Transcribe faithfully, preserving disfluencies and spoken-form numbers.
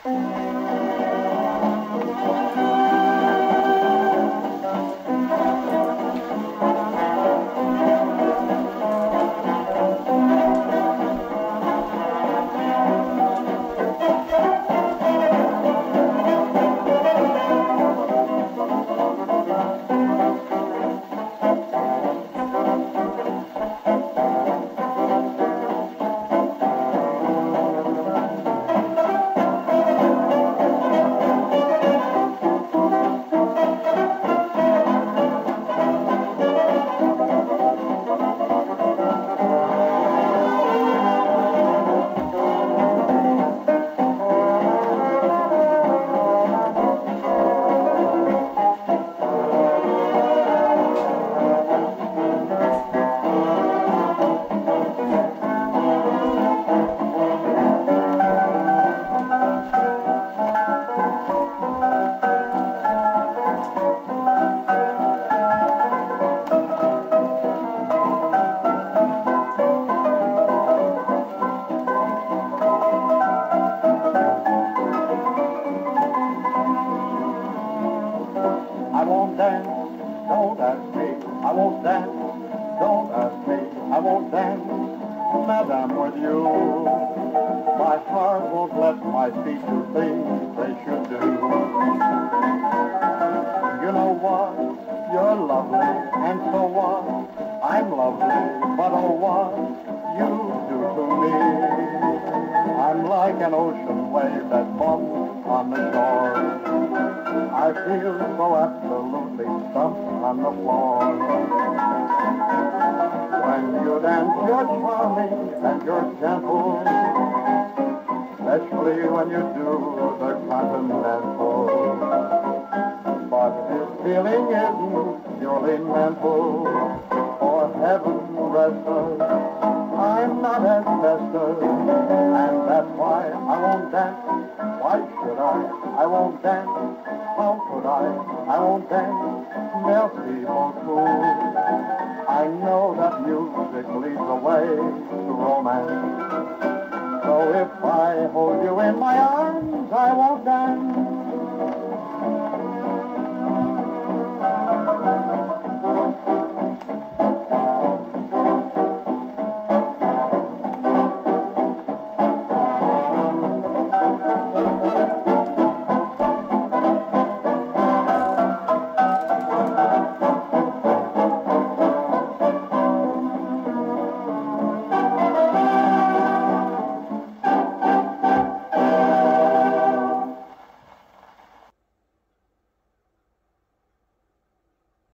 I won't dance, don't ask me. I won't dance, don't ask me. I won't dance, madam, with you. My heart won't let my feet do things they should do. You know what? You're lovely, and so what? I'm lovely, but oh what you do to me. I'm like an ocean wave that bumps on the shore. I feel so absolutely stumped on the floor. When you dance, you're charming and you're gentle, especially when you do the continental. But this feeling isn't purely mental, for heaven rest us, I'm not asbestos, and that's why I won't dance. Why should I? I won't dance. How could I? I won't dance. Merci beaucoup. I know that music leads the way to romance. So if I hold you in my arms, I won't dance.